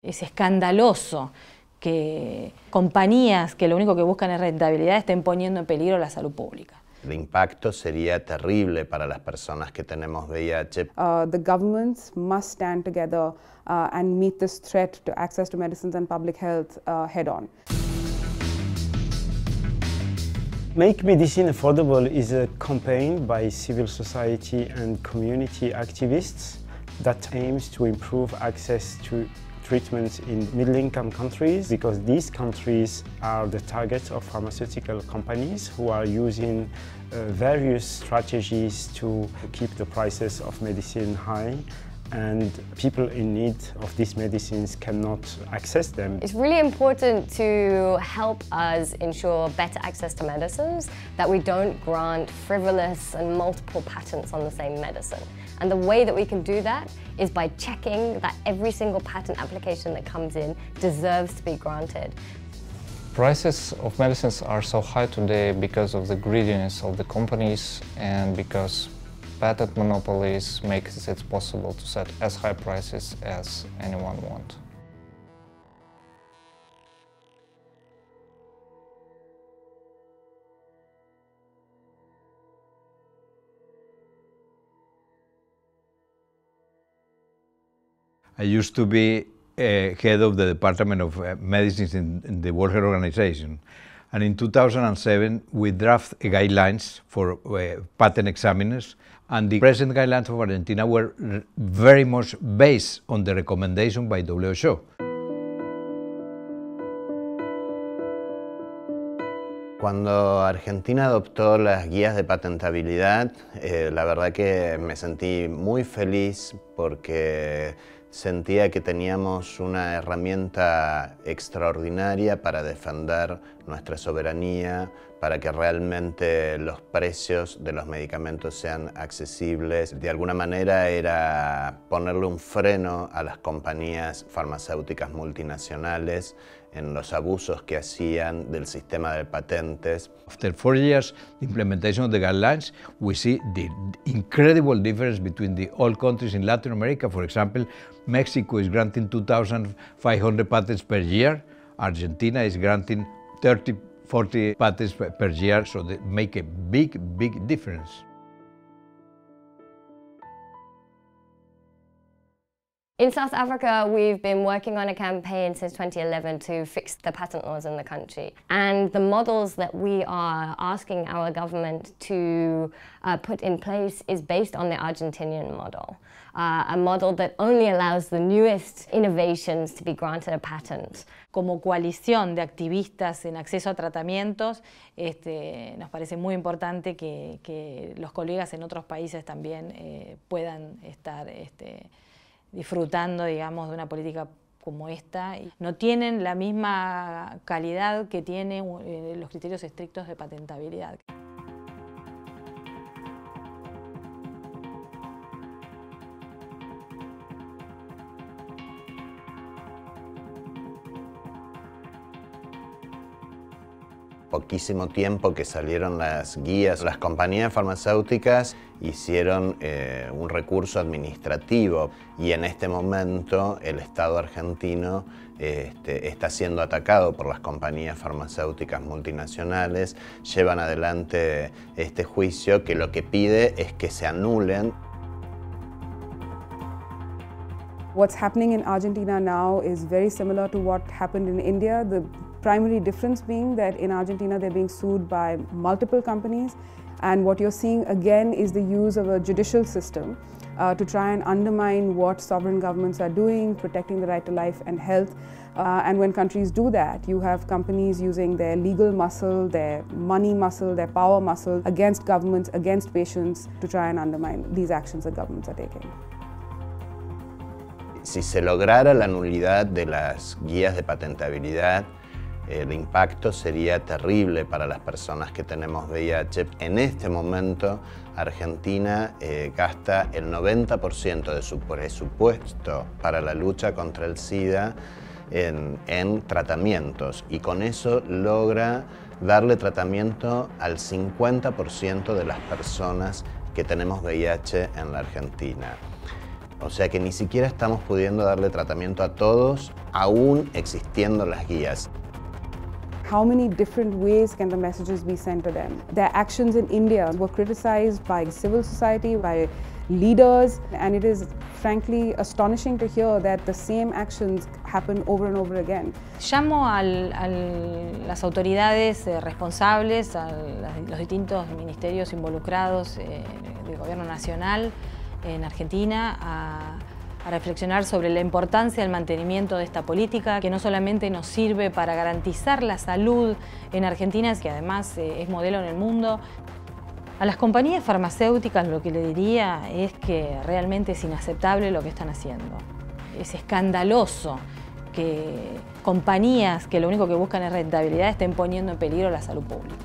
Es escandaloso que compañías que lo único que buscan es rentabilidad estén poniendo en peligro la salud pública. El impacto sería terrible para las personas que tenemos VIH. The governments must stand together and meet this threat to access to medicines and public health head on. Make Medicine Affordable is a campaign by civil society and community activists that aims to improve access to treatments in middle-income countries, because these countries are the target of pharmaceutical companies who are using various strategies to keep the prices of medicine high, and people in need of these medicines cannot access them. It's really important to help us ensure better access to medicines, that we don't grant frivolous and multiple patents on the same medicine. And the way that we can do that is by checking that every single patent application that comes in deserves to be granted. Prices of medicines are so high today because of the greediness of the companies and because patent monopolies make it possible to set as high prices as anyone wants. I used to be head of the Department of Medicines in the World Health Organization. And in 2007, we drafted guidelines for patent examiners. And the present guidelines of Argentina were very much based on the recommendation by WHO. Cuando Argentina adoptó las guías de patentabilidad, la verdad que me sentí muy feliz porque sentía que teníamos una herramienta extraordinaria para defender nuestra soberanía, para que realmente los precios de los medicamentos sean accesibles. De alguna manera era ponerle un freno a las compañías farmacéuticas multinacionales en los abusos que hacían del sistema de patentes. After 4 years the implementation of the guidelines, we see the incredible difference between the all countries in Latin America. For example, Mexico is granting 2,500 patents per year. Argentina is granting 40 patents per year, so they make a big difference. In South Africa, we've been working on a campaign since 2011 to fix the patent laws in the country. And the models that we are asking our government to put in place is based on the Argentinian model. A model that only allows the newest innovations to be granted a patent. Como coalición de activistas en acceso a tratamientos, nos parece muy importante que los colegas en otros países también puedan estar disfrutando, digamos, de una política como esta. No tienen la misma calidad que tienen los criterios estrictos de patentabilidad. Poquísimo tiempo que salieron las guías, las compañías farmacéuticas hicieron un recurso administrativo y en este momento el Estado argentino está siendo atacado por las compañías farmacéuticas multinacionales. Llevan adelante este juicio que lo que pide es que se anulen. What's happening in Argentina now is very similar to what happened in India. The primary difference being that in Argentina they're being sued by multiple companies, and what you're seeing again is the use of a judicial system to try and undermine what sovereign governments are doing, protecting the right to life and health. And when countries do that, you have companies using their legal muscle, their money muscle, their power muscle against governments, against patients, to try and undermine these actions that governments are taking. Si se lograra la nulidad de las guías de patentabilidad, el impacto sería terrible para las personas que tenemos VIH. En este momento, Argentina gasta el 90% de su presupuesto para la lucha contra el SIDA en tratamientos, y con eso logra darle tratamiento al 50% de las personas que tenemos VIH en la Argentina. O sea que ni siquiera estamos pudiendo darle tratamiento a todos, aún existiendo las guías. How many different ways can the messages be sent to them? Their actions in India were criticized by civil society, by leaders, and it is frankly astonishing to hear that the same actions happen over and over again. Llamo a las autoridades responsables, a los distintos ministerios involucrados del Gobierno Nacional en Argentina a reflexionar sobre la importancia del mantenimiento de esta política, que no solamente nos sirve para garantizar la salud en Argentina, que además es modelo en el mundo. A las compañías farmacéuticas lo que le diría es que realmente es inaceptable lo que están haciendo. Es escandaloso que compañías que lo único que buscan es rentabilidad estén poniendo en peligro la salud pública.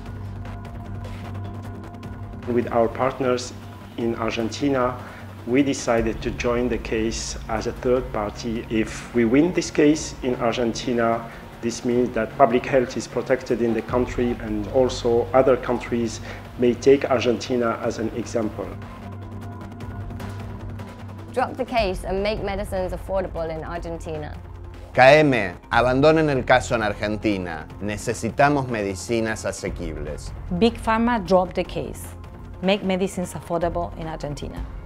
With our partners in Argentina, we decided to join the case as a third party. If we win this case in Argentina, this means that public health is protected in the country, and also other countries may take Argentina as an example. Drop the case and make medicines affordable in Argentina. KM, abandonen el caso en Argentina. Necesitamos medicinas asequibles. Big Pharma, drop the case. Make medicines affordable in Argentina.